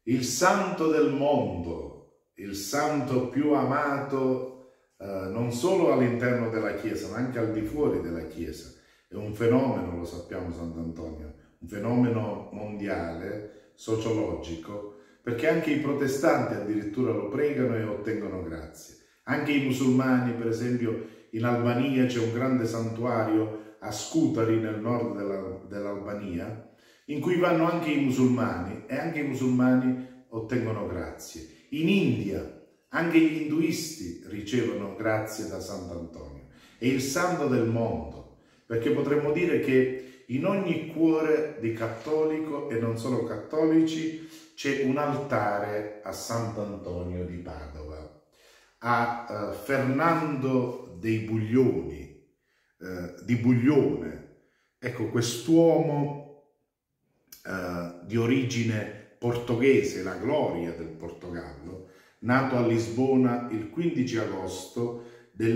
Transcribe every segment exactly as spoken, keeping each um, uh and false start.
il santo del mondo, il santo più amato eh, non solo all'interno della Chiesa, ma anche al di fuori della Chiesa. È un fenomeno, lo sappiamo Sant'Antonio, un fenomeno mondiale, sociologico, perché anche i protestanti addirittura lo pregano e ottengono grazie. Anche i musulmani, per esempio, in Albania c'è un grande santuario a Scutari, nel nord dell'Albania, in cui vanno anche i musulmani e anche i musulmani ottengono grazie. In India anche gli induisti ricevono grazie da Sant'Antonio. È il santo del mondo, perché potremmo dire che in ogni cuore di cattolico e non solo cattolici c'è un altare a Sant'Antonio di Padova, a uh, Fernando dei Buglioni, uh, di Buglione. Ecco, quest'uomo Uh, di origine portoghese, la gloria del Portogallo, nato a Lisbona il quindici agosto del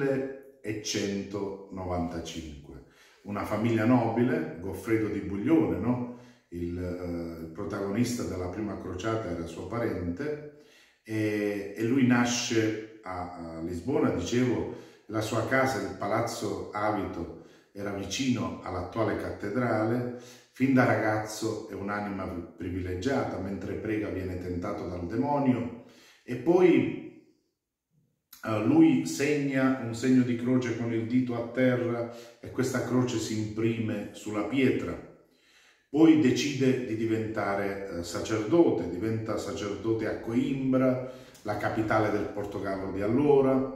millecentonovantacinque. Una famiglia nobile, Goffredo di Buglione, no? il, uh, il protagonista della prima crociata era suo parente, e, e lui nasce a, a Lisbona, dicevo, la sua casa, il Palazzo Avito, era vicino all'attuale cattedrale. Fin da ragazzo è un'anima privilegiata, mentre prega viene tentato dal demonio, e poi uh, lui segna un segno di croce con il dito a terra e questa croce si imprime sulla pietra. Poi decide di diventare uh, sacerdote, diventa sacerdote a Coimbra, la capitale del Portogallo di allora,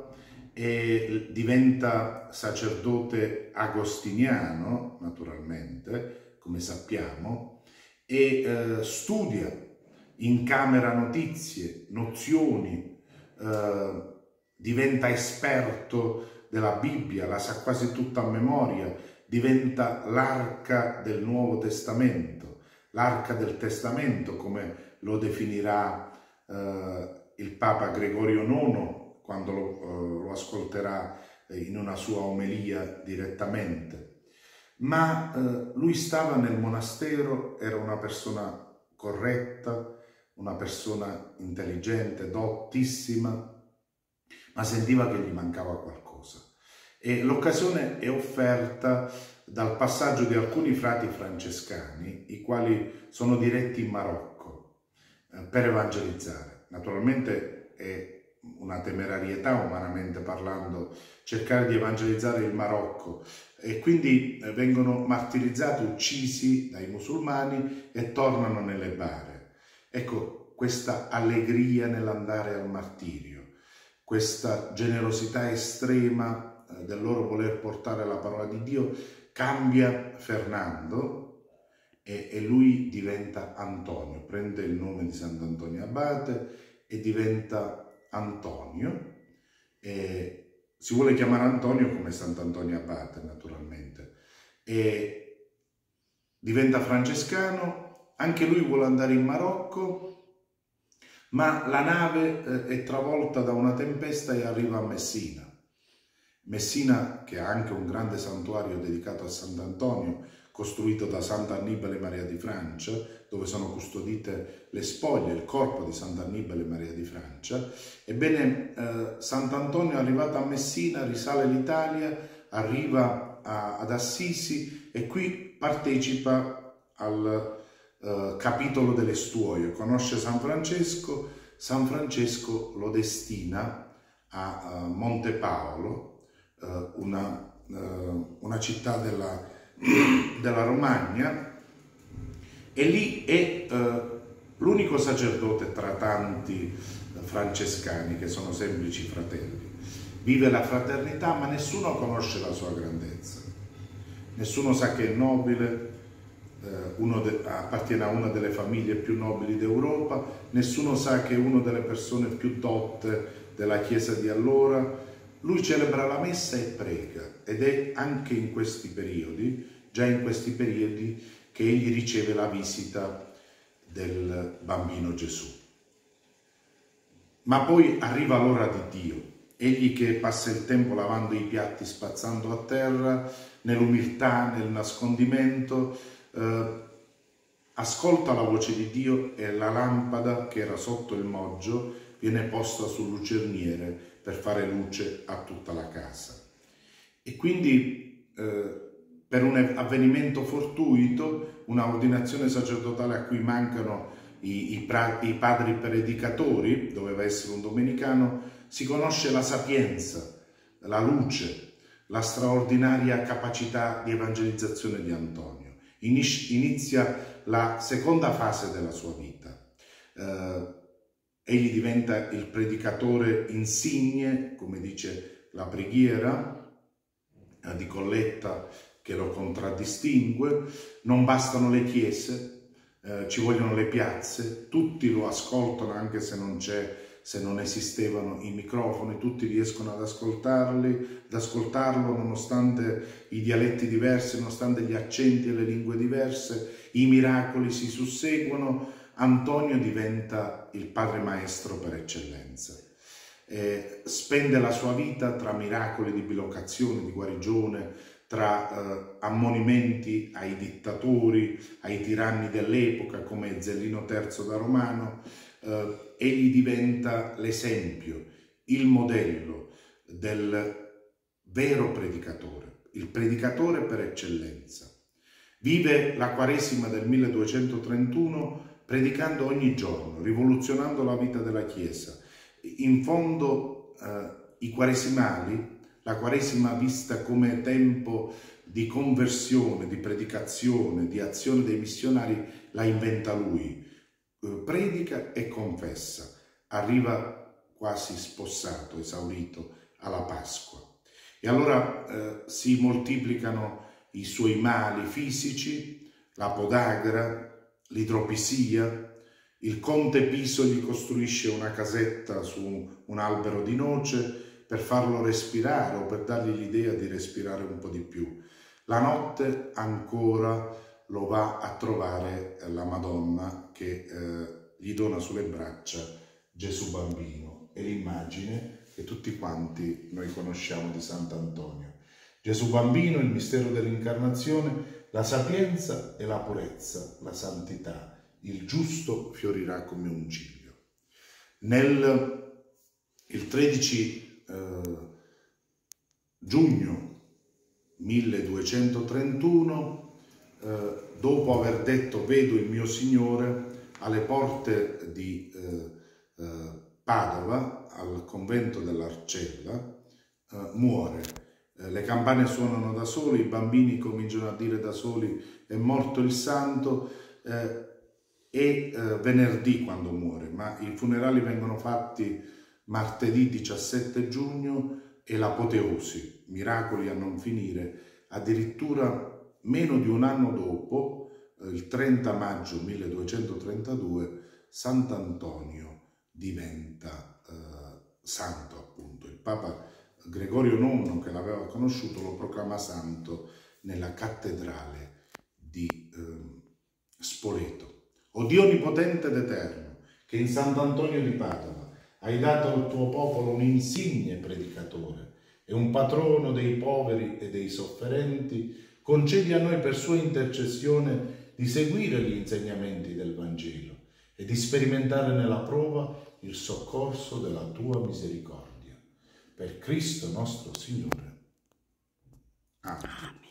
e diventa sacerdote agostiniano, naturalmente, come sappiamo, e eh, studia, incamera notizie, nozioni, eh, diventa esperto della Bibbia, la sa quasi tutta a memoria, diventa l'arca del Nuovo Testamento, l'arca del Testamento, come lo definirà eh, il Papa Gregorio nono quando lo, eh, lo ascolterà in una sua omelia direttamente. Ma eh, lui stava nel monastero, era una persona corretta, una persona intelligente, dottissima, ma sentiva che gli mancava qualcosa. E l'occasione è offerta dal passaggio di alcuni frati francescani, i quali sono diretti in Marocco eh, per evangelizzare. Naturalmente è una temerarietà, umanamente parlando, cercare di evangelizzare il Marocco, e quindi vengono martirizzati, uccisi dai musulmani e tornano nelle bare. Ecco, questa allegria nell'andare al martirio, questa generosità estrema del loro voler portare la parola di Dio cambia Fernando e, e lui diventa Antonio, prende il nome di Sant'Antonio Abate e diventa Antonio. E si vuole chiamare Antonio come Sant'Antonio Abate, naturalmente, e diventa francescano. Anche lui vuole andare in Marocco, ma la nave eh, è travolta da una tempesta e arriva a Messina. Messina, che ha anche un grande santuario dedicato a Sant'Antonio, costruito da Sant'Annibale Maria di Francia, dove sono custodite le spoglie, il corpo di Sant'Annibale Maria di Francia. Ebbene, eh, Sant'Antonio, arrivato a Messina, risale l'Italia, arriva a, ad Assisi e qui partecipa al eh, capitolo dell'Estuoio, conosce San Francesco, San Francesco lo destina a, a Monte Paolo, eh, una, eh, una città della della Romagna, e lì è eh, l'unico sacerdote tra tanti francescani che sono semplici fratelli. Vive la fraternità, ma nessuno conosce la sua grandezza. Nessuno sa che è nobile, eh, uno appartiene a una delle famiglie più nobili d'Europa, nessuno sa che è una delle persone più dotte della Chiesa di allora. Lui celebra la messa e prega, ed è anche in questi periodi, già in questi periodi, che egli riceve la visita del bambino Gesù. Ma poi arriva l'ora di Dio, egli che passa il tempo lavando i piatti, spazzando a terra, nell'umiltà, nel nascondimento, eh, ascolta la voce di Dio e la lampada che era sotto il moggio viene posta sul lucerniere per fare luce a tutta la casa. E quindi eh, per un avvenimento fortuito, una ordinazione sacerdotale a cui mancano i, i, pra, i padri predicatori, doveva essere un domenicano, si conosce la sapienza, la luce, la straordinaria capacità di evangelizzazione di Antonio. Inizia la seconda fase della sua vita. Eh, egli diventa il predicatore insigne, come dice la preghiera di Colletta che lo contraddistingue. Non bastano le chiese, eh, ci vogliono le piazze, tutti lo ascoltano anche se non c'è, se non esistevano i microfoni, tutti riescono ad ascoltarli, ad ascoltarlo nonostante i dialetti diversi, nonostante gli accenti e le lingue diverse, i miracoli si susseguono. Antonio diventa il padre maestro per eccellenza. Eh, spende la sua vita tra miracoli di bilocazione, di guarigione, tra eh, ammonimenti ai dittatori, ai tiranni dell'epoca come Zellino terzo da Romano. Eh, egli diventa l'esempio, il modello del vero predicatore, il predicatore per eccellenza. Vive la Quaresima del milleduecentotrentuno predicando ogni giorno, rivoluzionando la vita della Chiesa. In fondo eh, i quaresimali, la Quaresima vista come tempo di conversione, di predicazione, di azione dei missionari, la inventa lui. Eh, predica e confessa, arriva quasi spossato, esaurito alla Pasqua. E allora eh, si moltiplicano i suoi mali fisici, la podagra, l'idropisia. Il conte Piso gli costruisce una casetta su un albero di noce per farlo respirare o per dargli l'idea di respirare un po' di più. La notte ancora lo va a trovare la Madonna che eh, gli dona sulle braccia Gesù bambino. È l'immagine che tutti quanti noi conosciamo di Sant'Antonio. Gesù bambino, il mistero dell'incarnazione, la sapienza e la purezza, la santità. Il giusto fiorirà come un ciglio. Nel il tredici eh, giugno milleduecentotrentuno, eh, dopo aver detto vedo il mio Signore, alle porte di eh, eh, Padova, al convento dell'Arcella, eh, muore. Eh, le campane suonano da sole, i bambini cominciano a dire da soli è morto il santo. Eh, e eh, venerdì quando muore, ma i funerali vengono fatti martedì diciassette giugno e l'apoteosi, miracoli a non finire, addirittura meno di un anno dopo, eh, il trenta maggio milleduecentotrentadue, Sant'Antonio diventa eh, santo appunto. Il Papa Gregorio nono, che l'aveva conosciuto, lo proclama santo nella cattedrale di eh, Spoleto. O Dio onnipotente ed eterno, che in Sant'Antonio di Padova hai dato al tuo popolo un insigne predicatore e un patrono dei poveri e dei sofferenti, concedi a noi per sua intercessione di seguire gli insegnamenti del Vangelo e di sperimentare nella prova il soccorso della tua misericordia. Per Cristo nostro Signore. Amen.